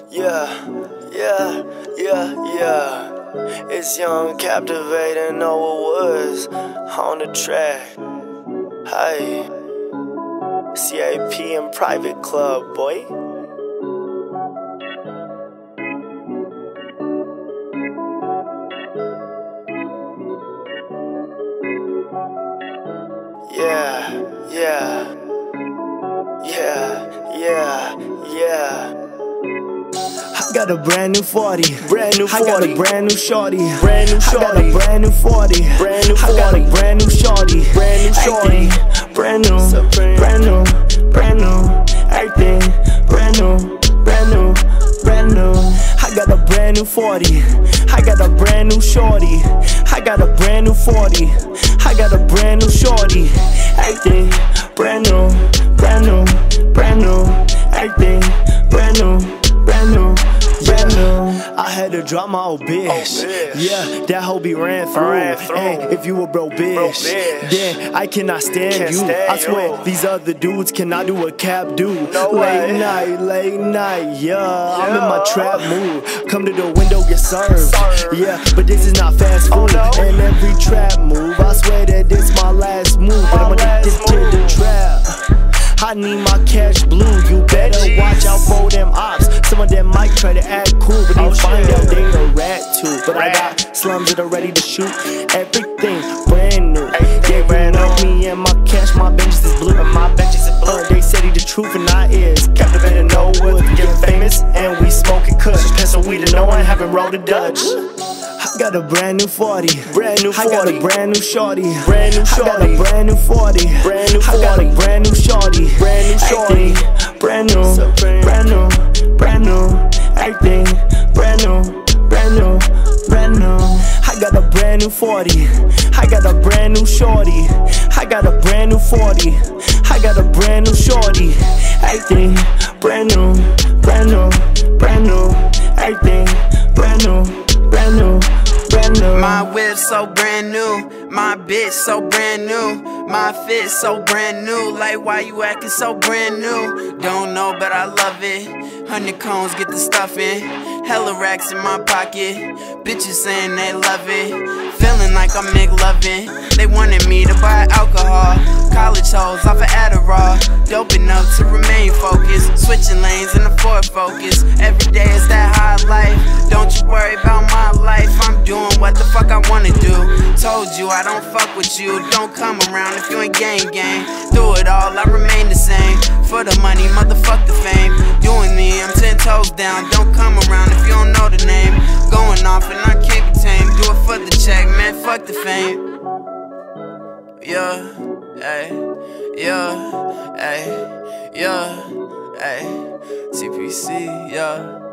Yeah. It's young, captivating, Noah Woods on the track. Hey, CAP and Private Club, boy. Yeah. I got a brand new 40. I got a brand new shorty. I got a brand new 40. I got a brand new shorty. Everything brand new. Everything brand new. I got a brand new 40. I got a brand new shorty. I got a brand new 40. I got a brand new shorty. Everything brand new. Everything brand new. I had to drop my old bitch. Yeah, that hoe be ran through. And if you a broke bitch, then I cannot stand you. I swear, these other dudes cannot do what Cap do. Late night, yeah. I'm in my trap mood. Come to the window, get served. Yeah, but this is not fast food. And every trap move, I swear that this my last move. But I'm addicted to the trap. I need my cash blue, you better watch out for them ops. Some of them might try to act cool, but you find out they a rat too. But I got slums that are ready to shoot. Everything brand new. Yeah, you know me and my cash, my benches is blue. They said he the truth and I is captivating, no woods, get famous. And we smoking kush, pencil weed and no one haven't rolled a Dutch. I got a brand new 40. I got a brand new shorty. I got a brand new 40. I got a brand new shorty. Everything brand new. Everything brand new. I got a brand new 40. I got a brand new shorty. I got a brand new 40. I got a brand new shorty. Everything brand new. Everything brand new. My whip so brand new, my bitch so brand new, my fit so brand new. Like, why you acting so brand new? Don't know, but I love it. 100 cones, get the stuffing. Hella racks in my pocket. Bitches saying they love it. Feeling like I'm McLovin. They wanted me to buy alcohol. College hoes off of Adderall. Doping up to remain focused. Switching lanes in the Ford Focus. Every day is that high life. Don't you worry about my life. I'm doing what the fuck I wanna do. Told you I don't fuck with you. Don't come around if you ain't gang. Through it all, I remain the same. For the money, motherfuck the fame. Doing me, I'm 10 toes down. Don't come around if you don't know the name. Going off and I can't be tamed. Do it for the check, man, fuck the fame. TPC,